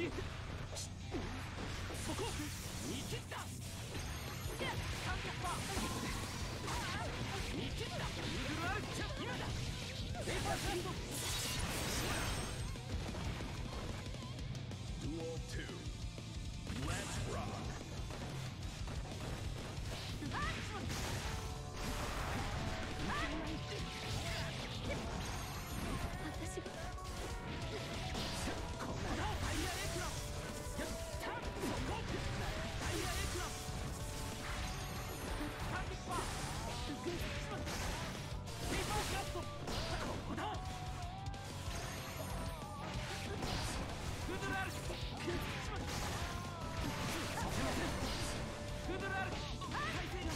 そこ見切った。見切った。イーグルアウト。今だ。ペーパーサンド。 Duel 2. Let's rock. 私がこんなだ。タイヤエクラやったそこタイヤエクラハンディッパーペーパーシャットここだフードルアルさせませんフードルアル体勢が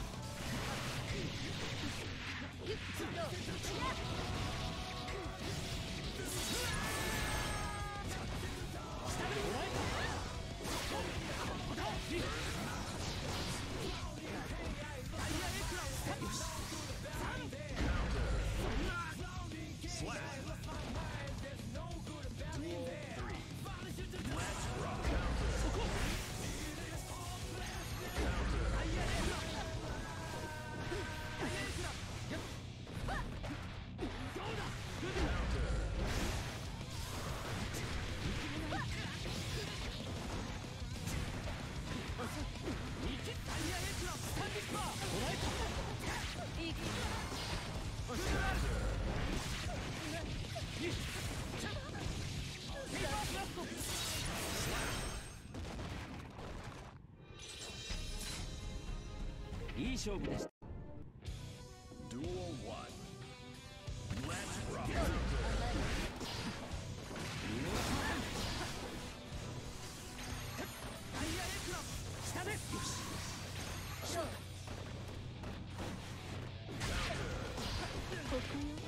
いい勝負でした。 Duel 1. Let's rock. タイヤエクラ下でよし勝負ここよ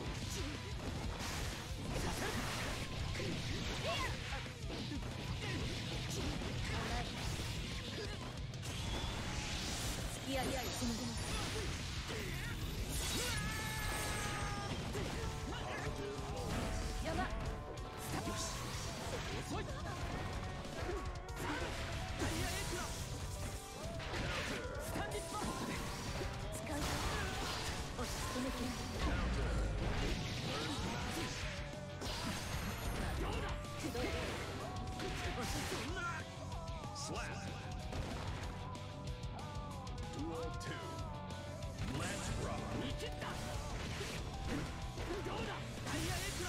付き合いつなげますやばよし遅いタイヤエクラスタンディッパー使う押し込めきれどうだくどい Slap. Duel 2. Let's rock. 見切ったどうだタイヤエクラ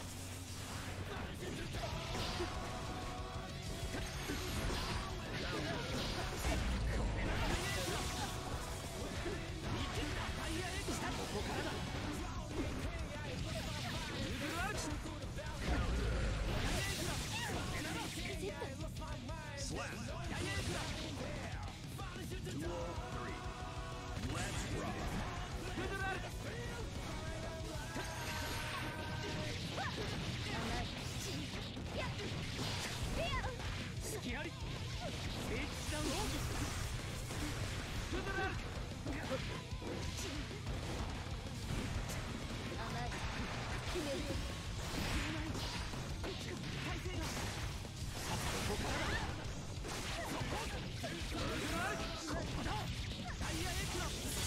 見切ったタイヤエクラここからだイーグルアウト Slap. Duel 3. Let's rock. フードルアル隙あり聖地ダウンオーブフードルアル甘い決める体勢がここからだそこフードルアルここだタイヤエクラ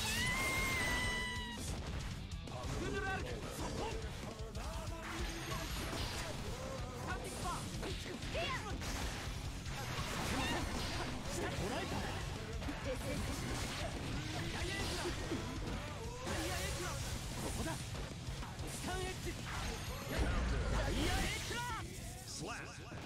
フードルアルそこスタンディッパー下捉えた手製タイヤエクラタイヤエクラここだスタンエッジタイヤエクラ Slap.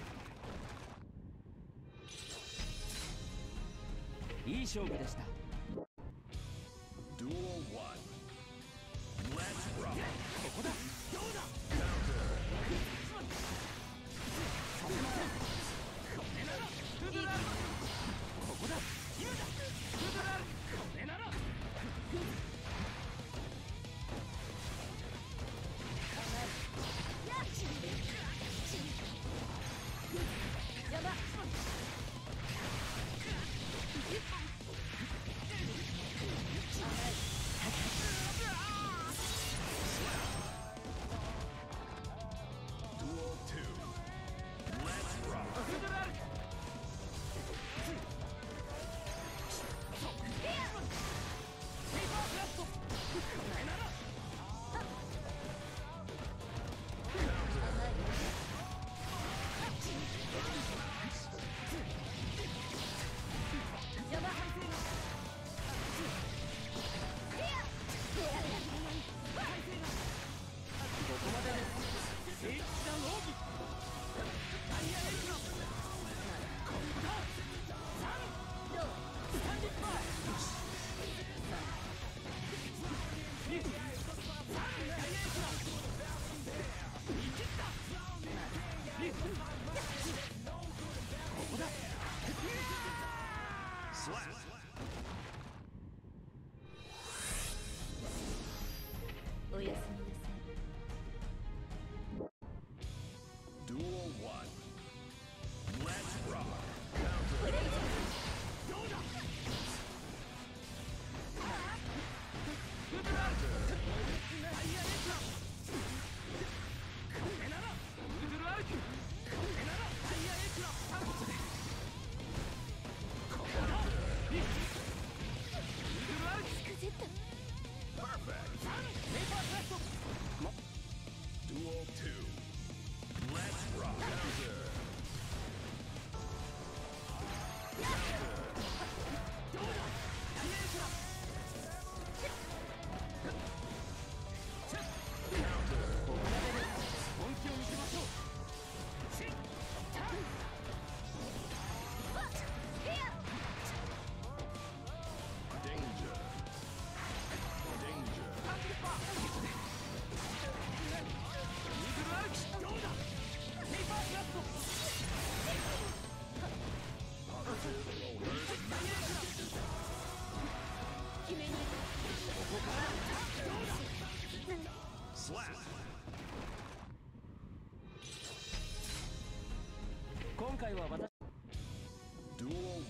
いい勝負でした。 Duel 1. Let's rock. ここだどうださせませんこれならフードルアルここだ今だフードルアルこれならやば Slap. おやすみなさい。 Duel 1. Let's rock. これ以上どうだ。 Duel 2. Let's rock. Counter. Danger. Danger. Slap. 今回は私 Duel 1.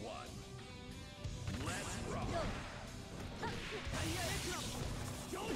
Let's rock. どうだ。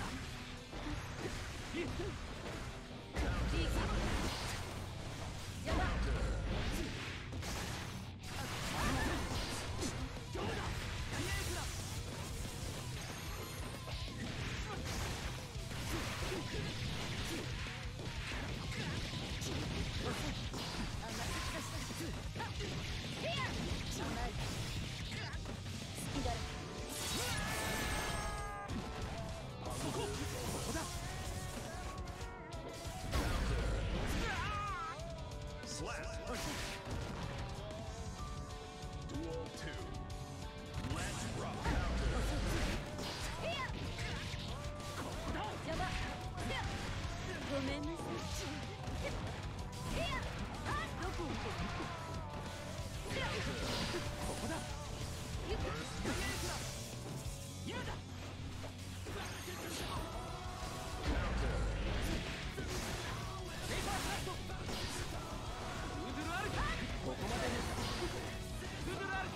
Slap. Duel 2. Let's rock. Counter. ごめんなさい。どこを見てる？ ここだ。今だ。ここまでです。グドラル。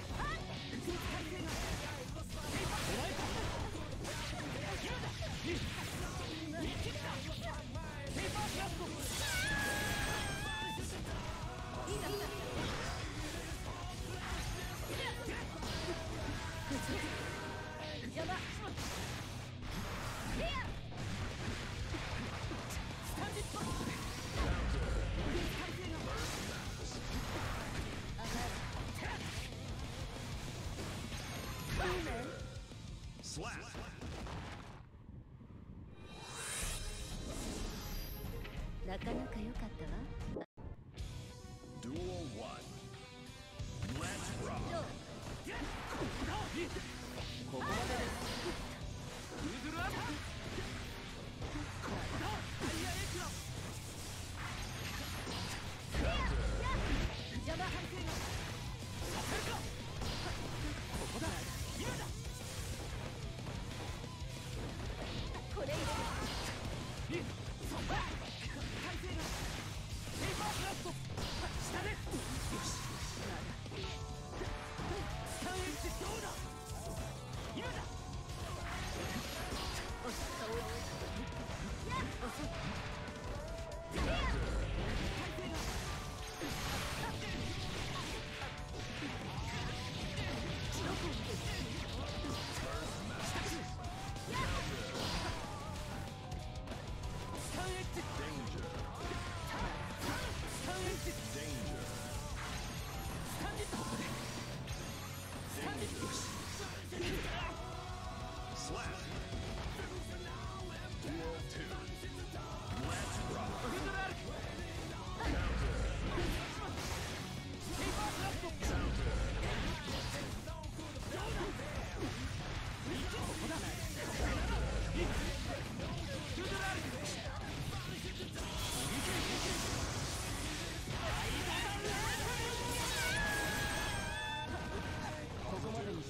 Slap. なかなか良かったわ。 Duel 1. Let's rock. ここまでです。グドラル。 邪魔。 ここだ。今だ。 これ以上。 下で。よし。どうだ。今だ。 Slap. Duel 2. Let's rock.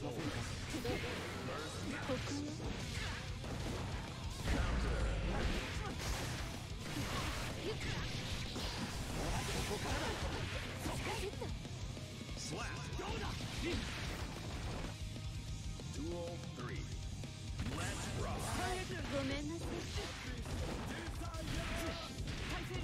せませんか。 ここよ。 ここからだ。 Slap. どうだ。 Duel 3. Let's rock. ごめんなさい。 体勢が。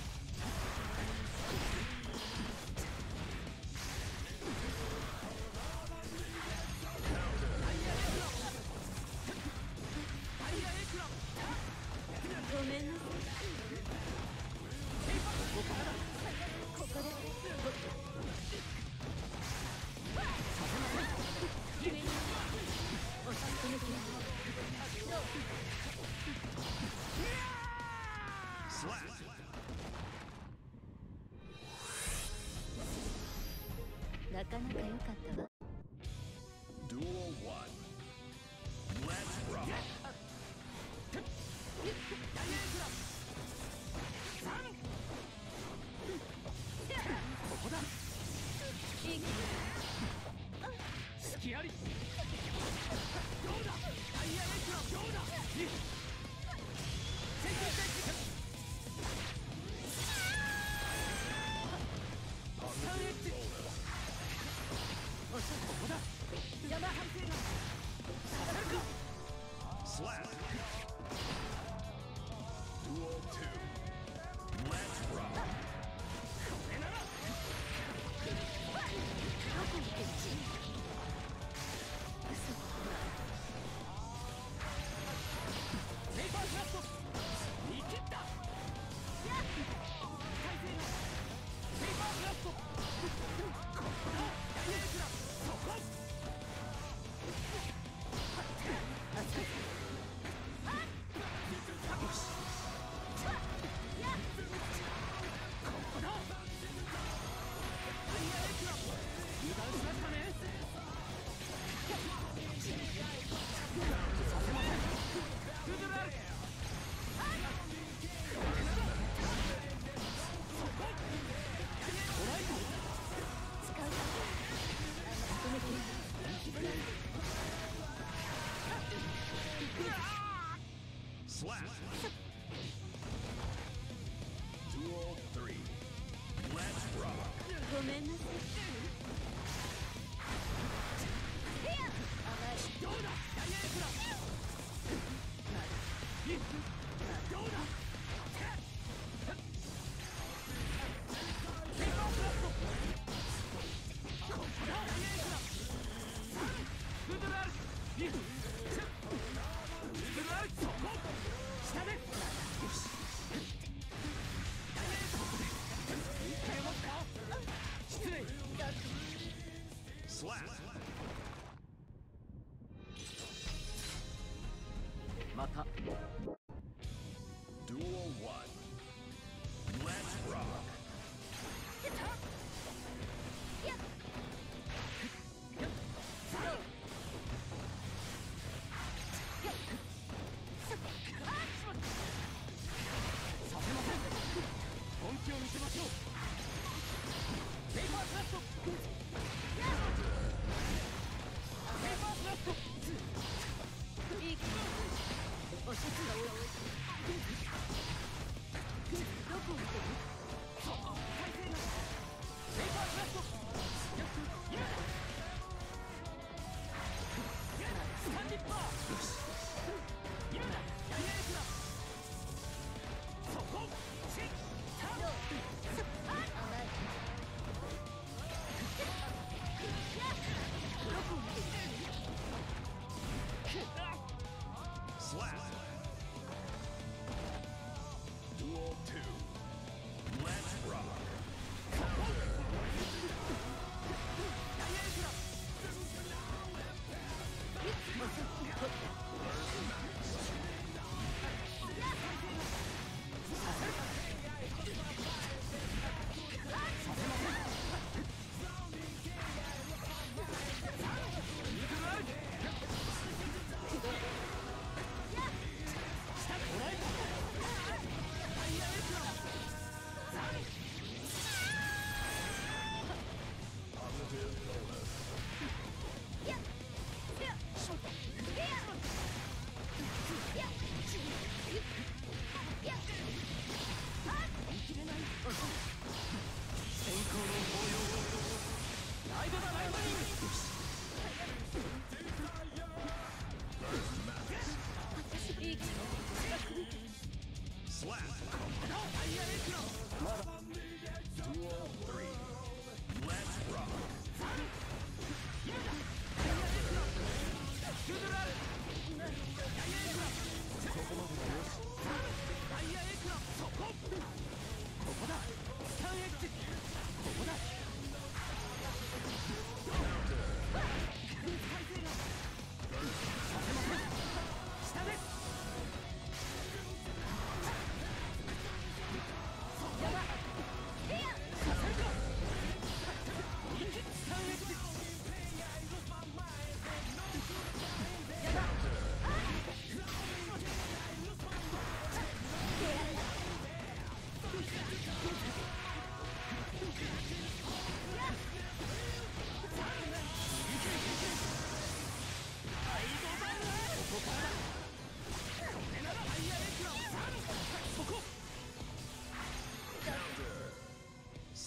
ごめんなさい。 ここからだ。 ここで。 させません。 上に。おし込めて。 Slap. なかなか良かったわ。 Duel 1. Let's rock. ここだ。隙あり。どうだ。タイヤエクラどうだ。先行してスタンエッジ。おっしゃここだ。山反省がさせるか。 Slap. Duel 2. Let's rock. これなら。 どこ見てるち。嘘。 ペーパーフラット。見切った。体勢が。ペーパーフラット。ここだ。ダイヤエクラそこ。 Slap. Duel 3. Let's rock. ごめんなさい。 どうだダイヤエクラどうだペーパーフラットここだダイヤエクラフードラルフードラルそこ下でよしダイヤエクラここで一回持った失礼 Slap. また Duel 1. Let's rock. させません本気を見せましょうペーパーフラットペーパーフラットいいか。おしゃつが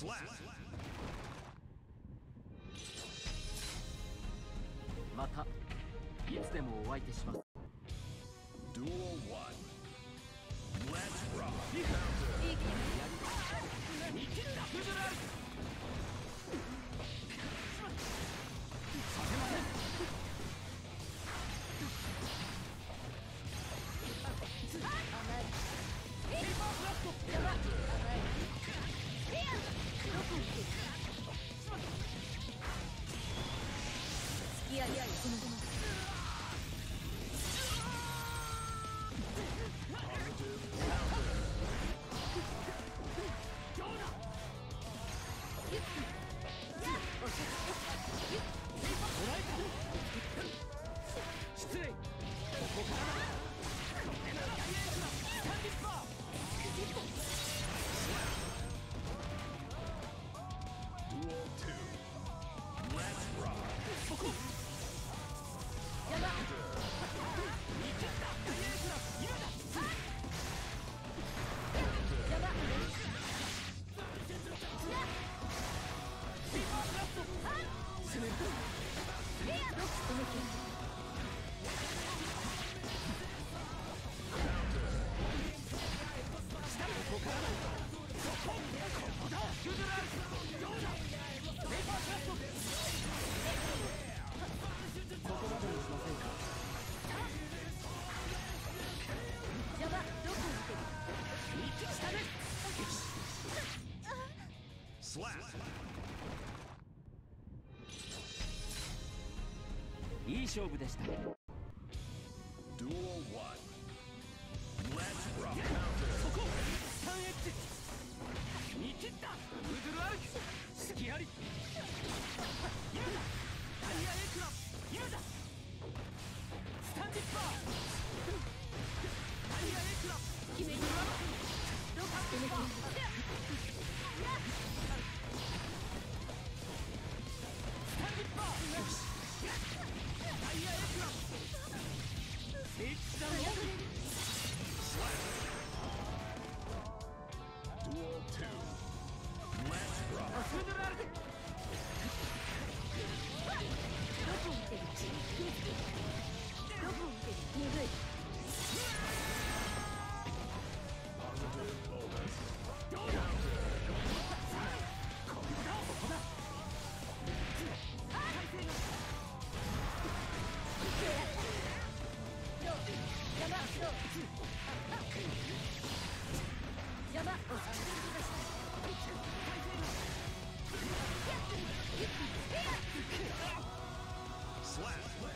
Slap. またいつでもお相手します。 Duel 1. Let's rock. いい気見切ったフズラルさせません。 甘いペーパーフラットやば甘いどこに行ける付き合いこのまま失礼。ここからだ。これなら大エースだ。スタンディッパー。 Duel 2. Let's rock. そこ。 やば見切った大エースだ。今だ。 やばペーパーフラット。攻める。 どっち止めてここからだ。そこ。ここだ。フズラル。どうだ。ペーパーフラット。ここまでにしませんか。 やばどこに行ける下で。 Slap. いい勝負でした。 Duel 1. Let's rock. そこ。3エッジ。見切った。フズラル。隙あり。今だ。ダイヤエクラ。今だ。スタンディッパー。ダイヤエクラ。 決めにどこ止めてスタンディッパー。ダイヤエクラ。聖地だろ。 Duel 2. Let's rock. フズラル。 どこ見てるどこ見てる鈍い Positive bonus. どうだ。ここだ。ここだ。体勢が。 やばやばお疲れ Slap.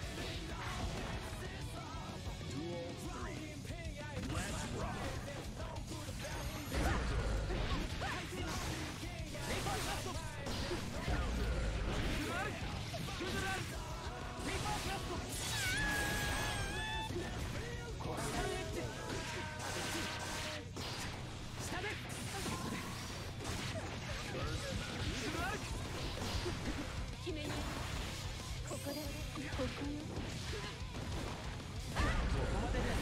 Duel 3. Let's rock. ペーパーフラット。フズラル。フズラル。ペーパーフラット。これ3エッジ。下で。フズラル。 決めにここでここよここまでで。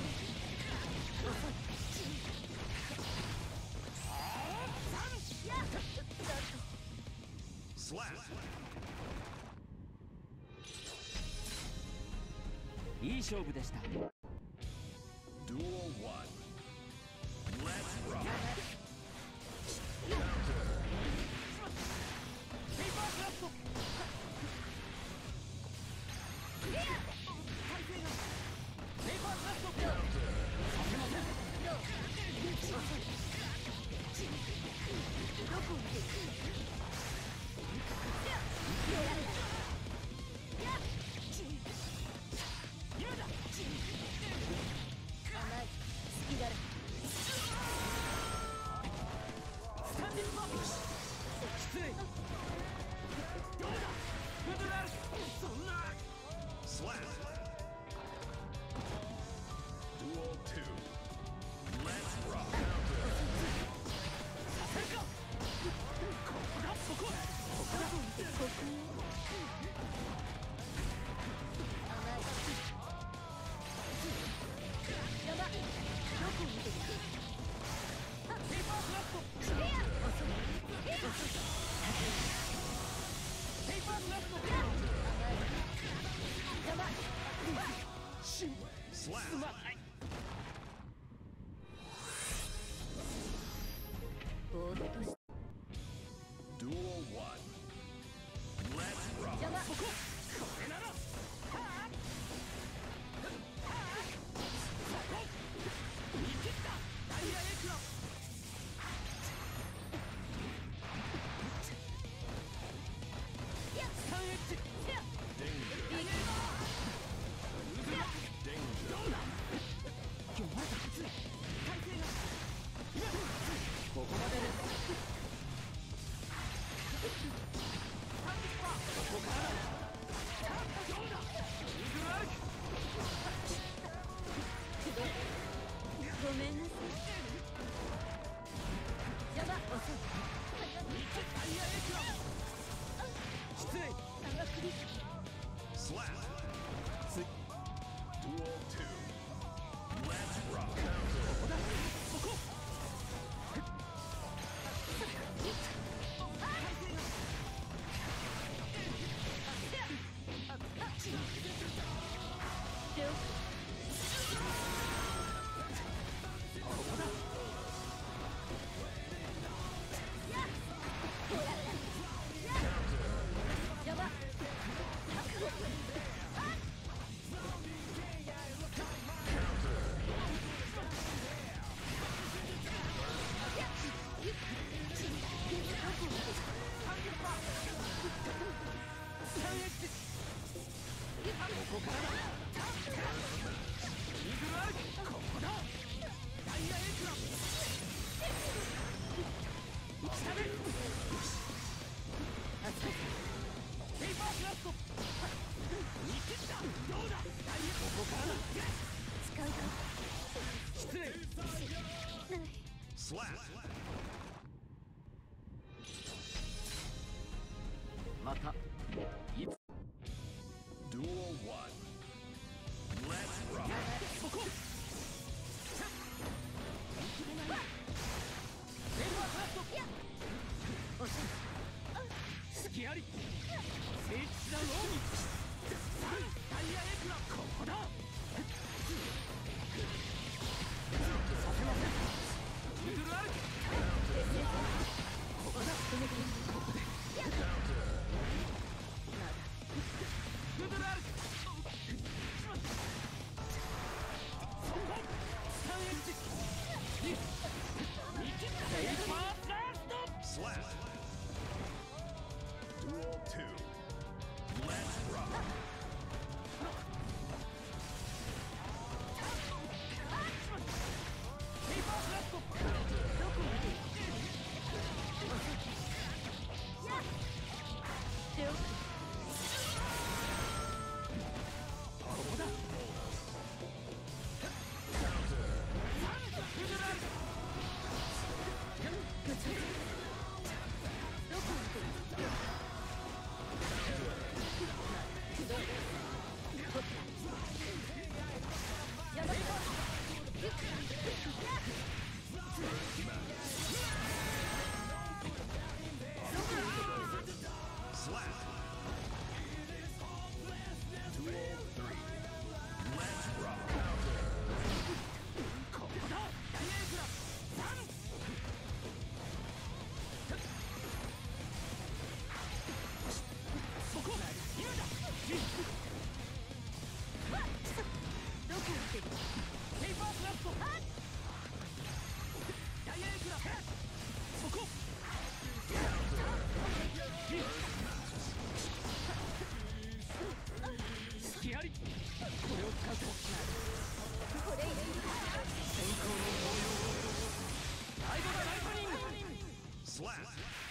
Slap. いい勝負でした。 Duel 1. Let's rock. ペーパーフラット。体勢が。ペーパーフラット。させません。 どこ見てる今だ。 甘い好きだら Slap. すまない。 ぼーっとし Duel 1. Let's rock. 邪魔。 これなら。はあ。見切った。ダイヤエクラ。3H。ここまでです。ここからどうだ。ウルアルク。 ごめんなさい。邪魔。遅い。 ダイヤエクラ。失礼。 差が苦しい。 Slap. Duel 2. Let's rock. ここだ。ここ。ここからだ。イーグルアウト。ここだ。ダイヤエクラ。下で。ペーパースラスト。見切った。どうだ。ダイヤ。ここからだ。 使うか。 失礼。 Slap. また。いつ。 Duel 1. Let's rock. ここ。ペーパースラスト。隙あり。聖地なローミ。ダイヤエクラ。ここだ。させません。ウルアルク。ここだ。ここで。ウルアルク。そこ。3H。見切った。ペーパースラスト。 Slap. Duel 2. Let's rock. ペーパースラスト。 どこまで。了解。 ここだ。 どこまで。やばい。 Slap. Duel 3. Let's rock. ここだ。ダイヤエクラ。3。そこ。今だ。 どこまで。 ペーパースラスト。ダイヤエクラ。そこ。隙あり。これを使うと。 これ以上。 先行の応用を。ライドだ。ライトニング。 Slap.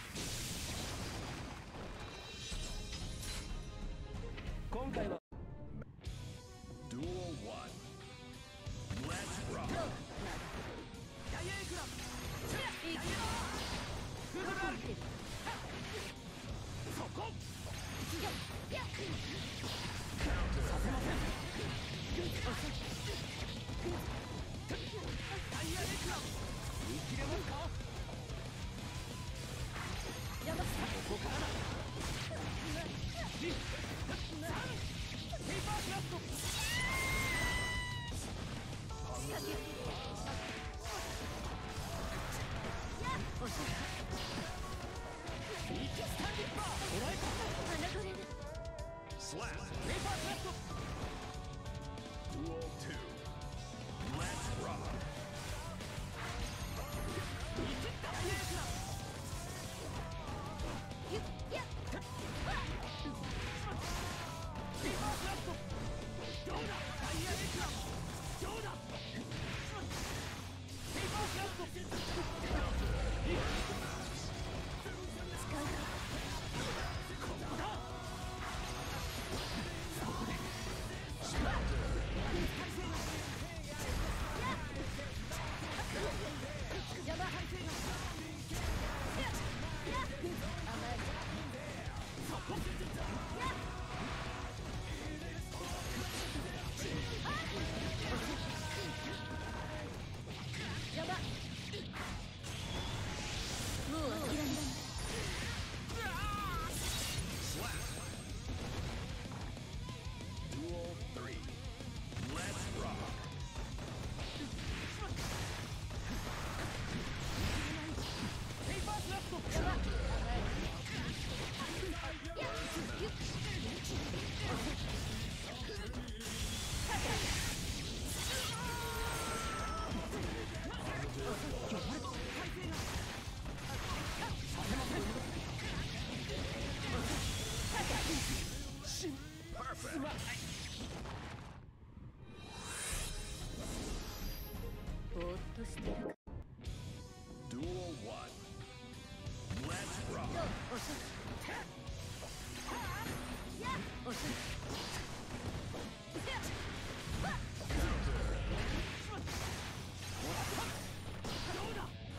今回は。 Duel 1. Let's rock. ダイヤエクラ。 いいか。 ウルアルク。そこ。させません。 どうだタイヤエクラムどうだペーパースラット使うここだそこで邪魔甘いそこ邪魔もう諦められない Slap. Duel 3. Let's rock. ペーパースラット邪魔甘い Perfect. ぼーっとしてるか Duel 1. Let's rock. どう遅い遅いどうだ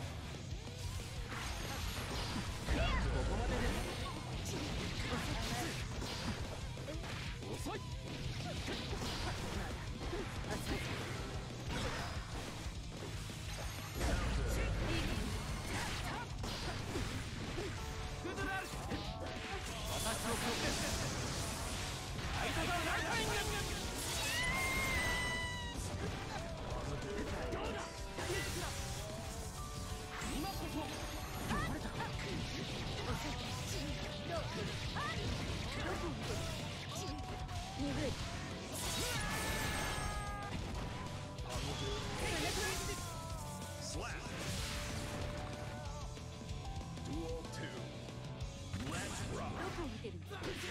ここまでです遅いグドラル私を攻撃相手がライトイングどうだ今こそ読まれたか鈍い Slap. Duel 2. Let's rock. どこを見てるの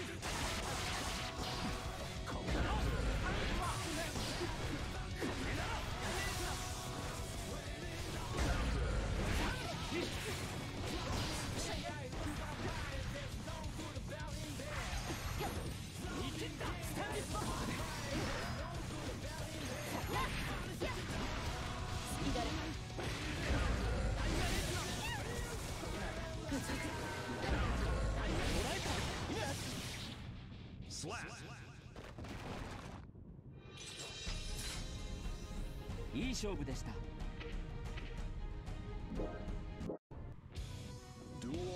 いい勝負でした。 Duel 1.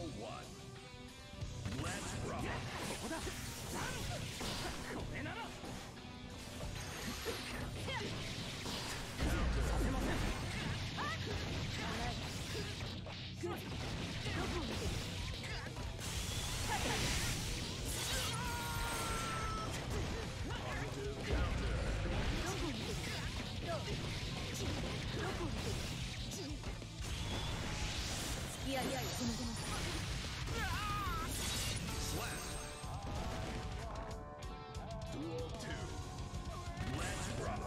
Let's rock. ここだ。これなら。させません。 どこを見てるいやいやいや、その後の Slap. Duel 2. Let's rock.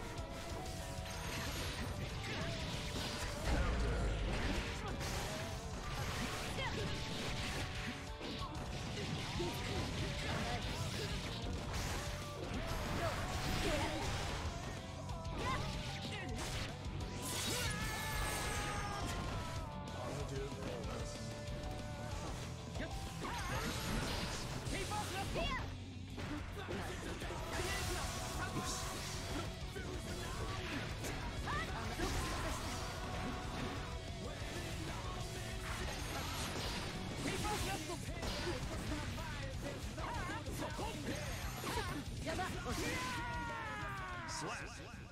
Slap.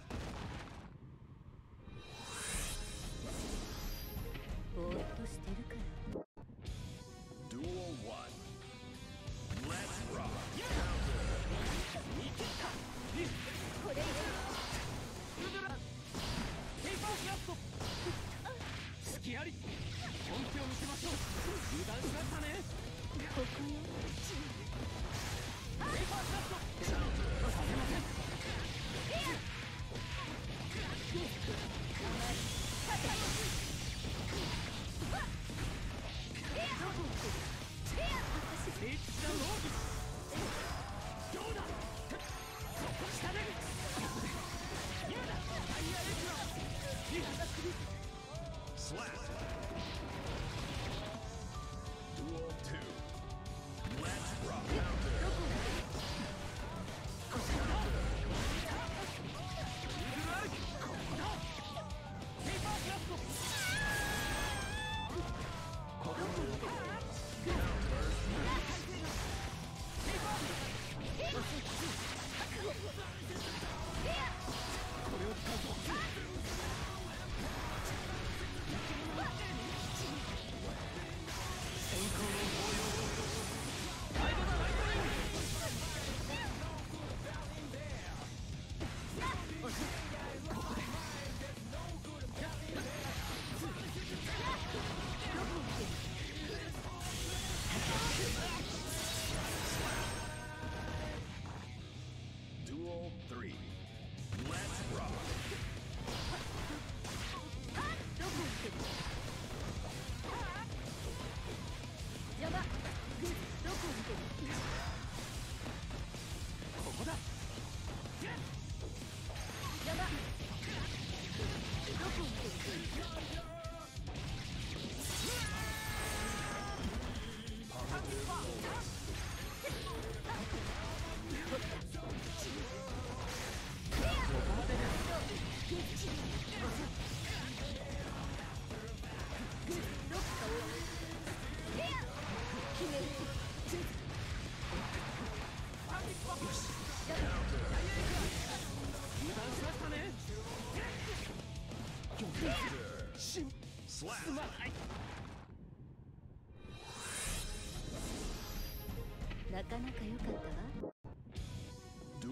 ぼーっとしてるから Duel 1. Let's rock. これ以上ペーパースラット。隙あり。本気を見せましょう。油断しましたね。 ここよペーパースラット。させません。 Duel 3. Let's rock. どこ行ってる邪魔グッどこ行ってるここだ。 邪魔どこ行ってる油断しましたね。 Slap. すまない。 なかなか良かったわ Duel 1.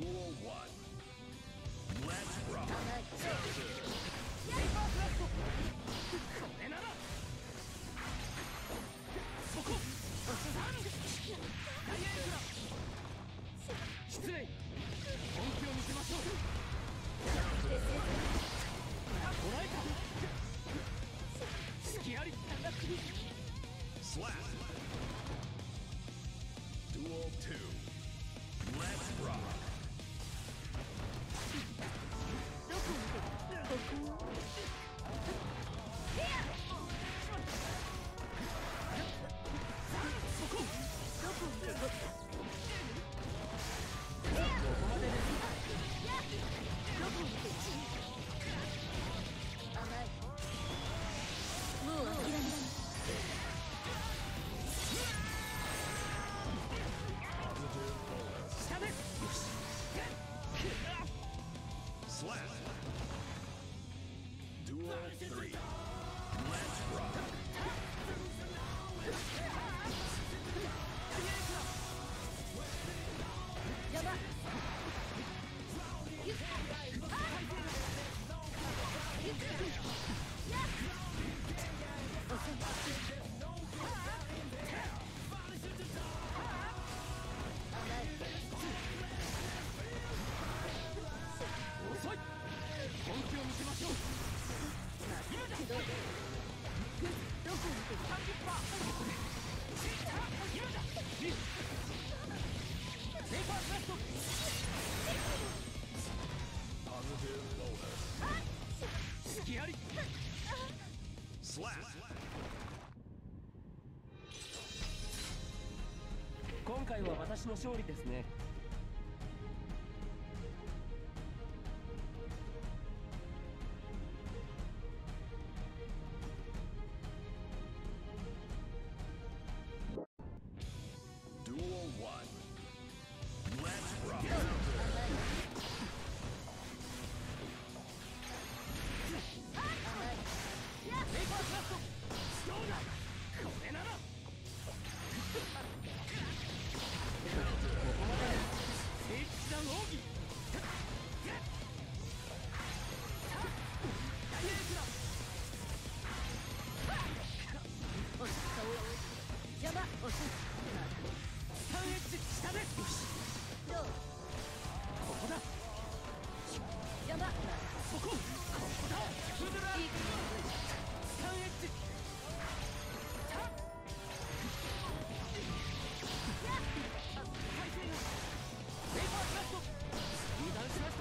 Let's rock. 甘いこれならそこダイヤエクラ失礼。本気を見せましょう。捉えた。隙あり。 Slap. Duel 2. Let's rock. どこ見てるここどこ見てるここまでです。 どこ見てる甘いもう諦められない下で。 Slap. Duel 3. Let's rock. 邪魔遅い。本気を見せましょう。今だ。 どこ見てる今だ。ペーパーブラスト。 Positive bonus. 隙あり。 Slap. 今回は私の勝利ですね。 Duel 1. Let's rock. ペーパーブラスト。どうだ。これなら。ここまで。聖騎士団奥義。ダイヤエクラ。 邪魔押す 3エッジ下で。 どうここだ。 邪魔そこ。ここだ。フルラいいか 3エッジ。ペーパーブラスト。油断しました。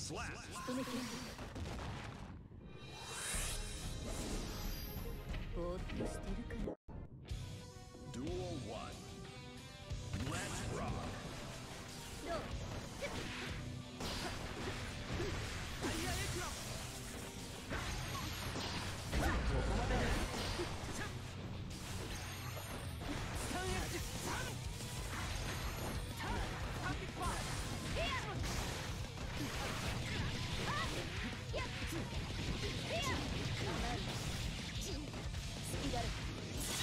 Slap. 仕留めきれないぼーっとしてるから Duel 1. Let's rock. どうタイヤエクラ隙だろ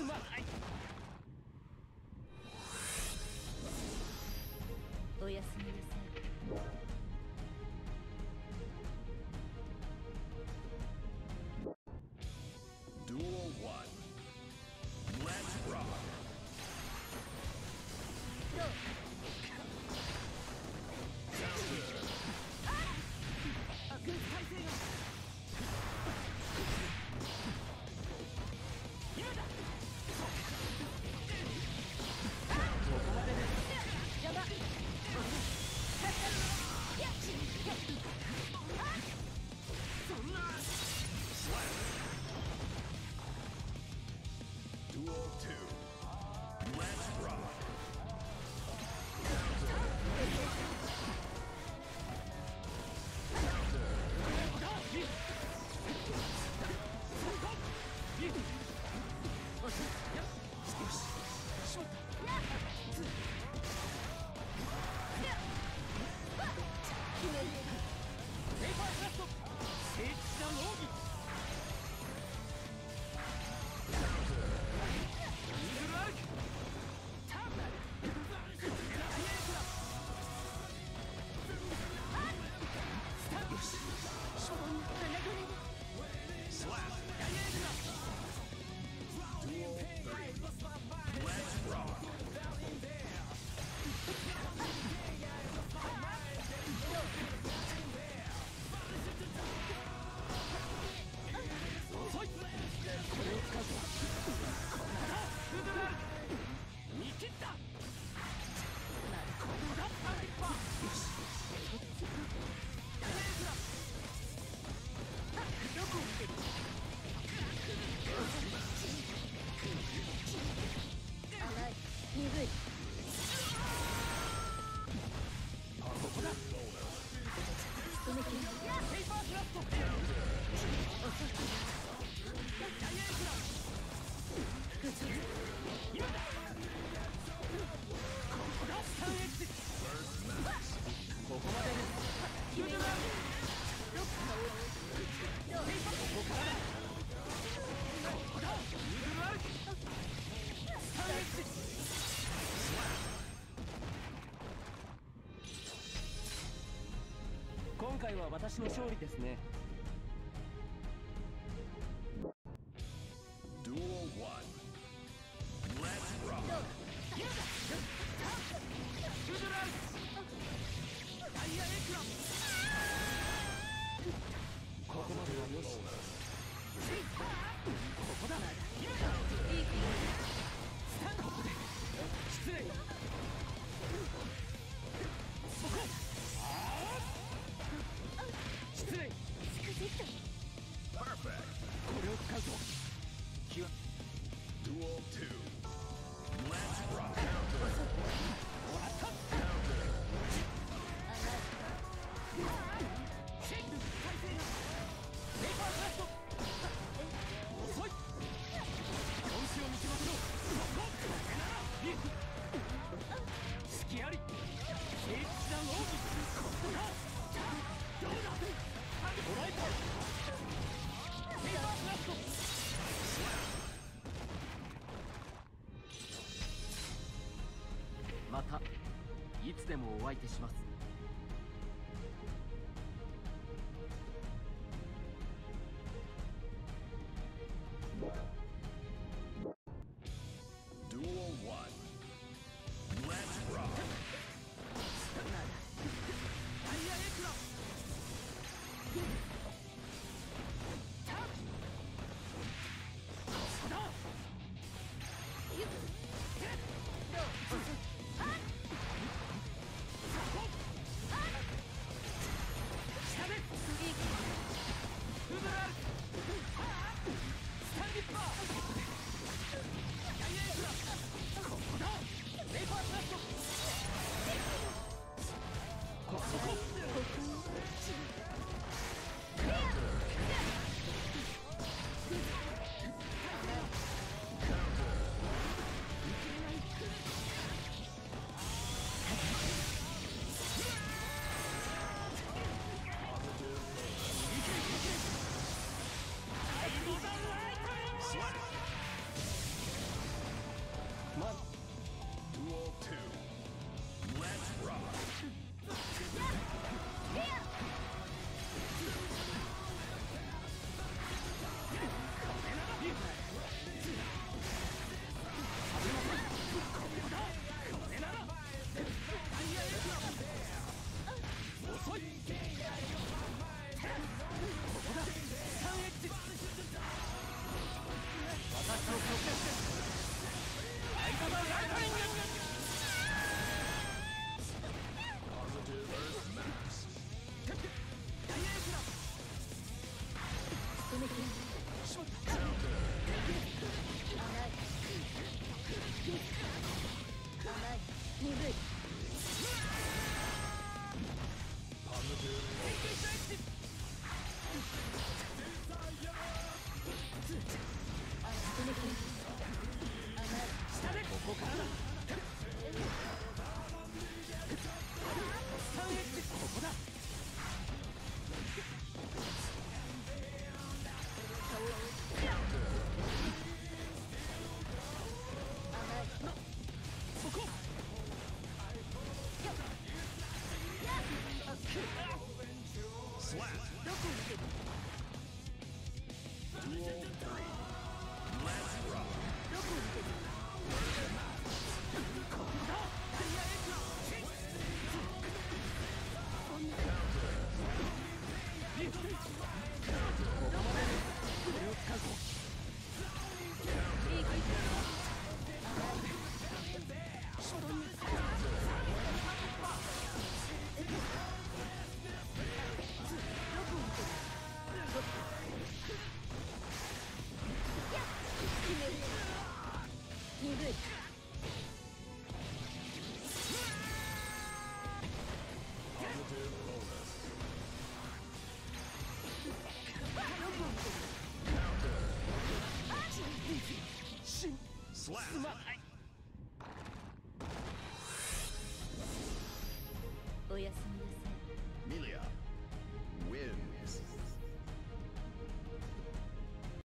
まない。 おやすみなさい。 Duel 1. Let's rock. 軍体制が今だ。ここまでです。 邪魔。 そんな。 Duel 2. Let's rock. ペーパークラフト聖地な農技。イーグルアウトターンスタート。 Slap. Duel 3. Let's rock. 遅い。これを使うとフードラル見切った。ここだパーリッパー。 どこを見てる。甘い。鈍い。 ここだ。 止めてる。 ペーパークラフトダイヤエクラ今だ。ここだスタンエッジ。ここまでです。フードラルどっかを。 ここからだ。ここだイーグルアウトスタンエッジ。今回は私の勝利ですね。 Duel 1. Let's rock. フードラルダイヤエクラここまではよし。ここだ。今だ。スタンド失礼。そこ失礼。 Perfect. これを使うと気は Duel 2. Let's rock. もらった。チェック体勢がペーパークラフト遅い。本視を見せましょう。隙あり聖地な農技。ここだ。どうだ。もらえた。ペーパークラフトまたいつでもお相手します。 Duel 1. Let's rock. ダイヤエクラタッここだ。下でフードラルスタンリッパーダイヤエクラここだ。ペーパークラフトここめてしまった甘い甘い鈍い Positive. 攻めて甘い下でここからだ3エッジここだそこ Slap. どこ見てる Duel 3. Let's rock. どこ見てるここだダイヤエクラそんなリフトここまでこれを使うぞいいかい鈍い Positive bonus. しん Slap. すまないおやすみ